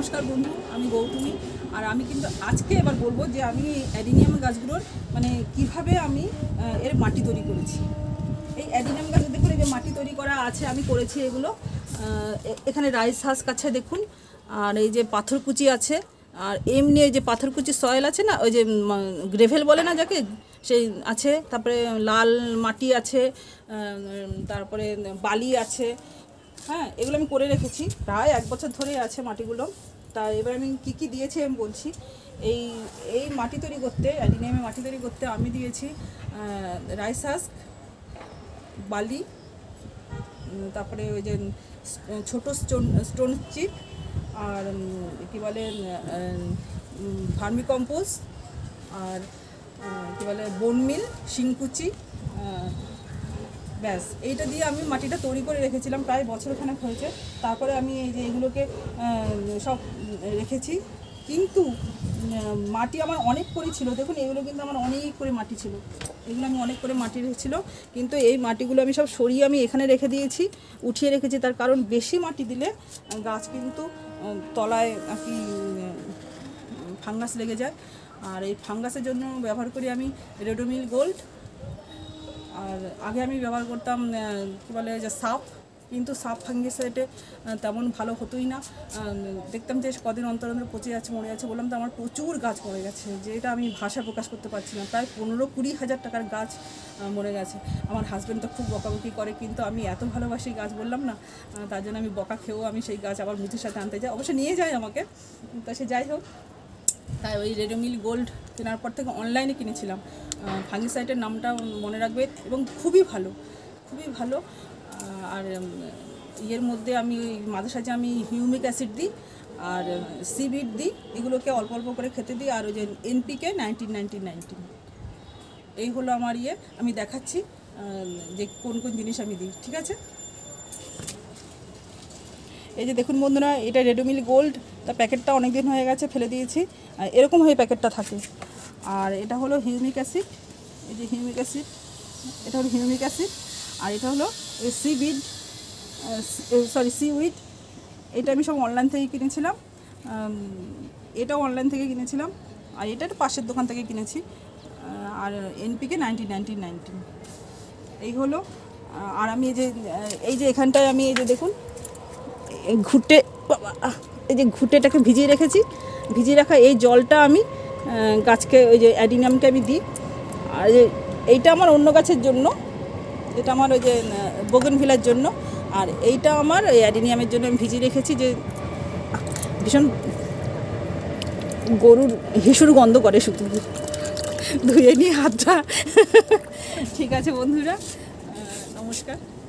নমস্কার বন্ধু, আমি গৌতমী। আর আমি কিন্তু আজকে এবার বলবো যে আমি অ্যাডিনিয়াম গাছগুলোর মানে কিভাবে আমি এর মাটি তৈরি করেছি। এই অ্যাডিনিয়াম গাছ দেখুন, এই যে মাটি তৈরি করা আছে আমি করেছি এগুলো। এখানে রাইস হাস্ক আছে দেখুন, আর এই যে পাথরকুচি আছে, আর এমনি এই যে পাথরকুচি সয়েল আছে না, ওই যে গ্রেভেল বলে না যাকে, সেই আছে। তারপরে লাল মাটি আছে, তারপরে বালি আছে। হ্যাঁ, এগুলো আমি করে রেখেছি, প্রায় 1 বছর ধরেই আছে মাটিগুলো। তা এবার আমি কী কী দিয়েছি আমি বলছি। এই মাটি তৈরি করতে, অ্যাডিনিয়ামে মাটি তৈরি করতে আমি দিয়েছি রাইস হাস্ক, বালি, তারপরে ওই যে ছোটো স্টোন চিপ, আর কী বলে ভার্মি কম্পোস্ট, আর কী বলে বোন মিল, শিংকুচি, ব্যাস। এইটা দিয়ে আমি মাটিটা তৈরি করে রেখেছিলাম, প্রায় বছরখানেক হয়েছে। তারপরে আমি এই যে এগুলোকে সব রেখেছি, কিন্তু মাটি আমার অনেক করে ছিল। দেখুন, এগুলো কিন্তু আমার অনেক করে মাটি ছিল, এগুলো আমি অনেক করে মাটি রেখেছিল। কিন্তু এই মাটিগুলো আমি সব সরিয়ে আমি এখানে রেখে দিয়েছি, উঠিয়ে রেখেছি। তার কারণ বেশি মাটি দিলে গাছ কিন্তু তলায় আর কি ফাঙ্গাস লেগে যায়। আর এই ফাঙ্গাসের জন্য ব্যবহার করি আমি রেডোমিল গোল্ড। আর আগে আমি ব্যবহার করতাম কী বলে যে সাপ, কিন্তু সাপ ফাঙ্গিসাইডে তেমন ভালো হতোই না। দেখতাম যে কদিন অন্তর অন্তর পচে যাচ্ছে, মরে যাচ্ছে। বললাম তো আমার প্রচুর গাছ মরে গেছে, যেটা আমি ভাষা প্রকাশ করতে পারছি না। প্রায় 15-20 হাজার টাকার গাছ মরে গেছে। আমার হাজব্যান্ড তো খুব বকাবকি করে, কিন্তু আমি এত ভালোবাসি গাছ, বললাম না, তার জন্য আমি বকা খেয়েও আমি সেই গাছ আবার মুথির সাথে আনতে যাই। অবশ্যই নিয়ে যায় আমাকে, তা সে যাই হোক। তাই ওই রেডোমিল গোল্ড কেনার পর থেকে অনলাইনে কিনেছিলাম। ফাঙ্গিসাইডের নামটা মনে রাখবে, এবং খুবই ভালো, খুবই ভালো। আর এর মধ্যে আমি ওই মাঝে সাঝে আমি হিউমিক অ্যাসিড দিই, আর সিবিড দিই, এগুলোকে অল্প অল্প করে খেতে দিই। আর ওই যে এনপিকে 19-19-19, এই হলো আমার আমি দেখাচ্ছি যে কোন কোন জিনিস আমি দিই, ঠিক আছে। এই যে দেখুন বন্ধুরা, এটা রেডোমিল গোল্ড, তার প্যাকেটটা অনেক দিন হয়ে গেছে, ফেলে দিয়েছি। এরকমভাবে প্যাকেটটা থাকে। আর এটা হলো হিউমিক অ্যাসিড, এই যে হিউমিক অ্যাসিড, এটা হলো হিউমিক অ্যাসিড। আর এটা হলো সিবিড, সিউইড। এটা আমি সব অনলাইন থেকে কিনেছিলাম, এটাও অনলাইন থেকে কিনেছিলাম। আর এটা একটা পাশের দোকান থেকে কিনেছি। আর এনপিকে 19-19-19, এই হলো। আর আমি এই যে এখানটায় আমি এই যে দেখুন ঘুটে, এই যে ঘুটেটাকে ভিজিয়ে রেখেছি, ভিজিয়ে রাখা এই জলটা আমি গাছকে, ওই যে অ্যাডিনিয়ামকে আমি দিই। আর এইটা আমার অন্য গাছের জন্য, এটা আমার ওই যে বোগেনভিলার জন্য। আর এইটা আমার ওই অ্যাডিনিয়ামের জন্য আমি ভিজিয়ে রেখেছি। যে ভীষণ গরুর হিসুর গন্ধ করে, শুধু ধুয়ে নিয়ে হাতটা। ঠিক আছে বন্ধুরা, নমস্কার।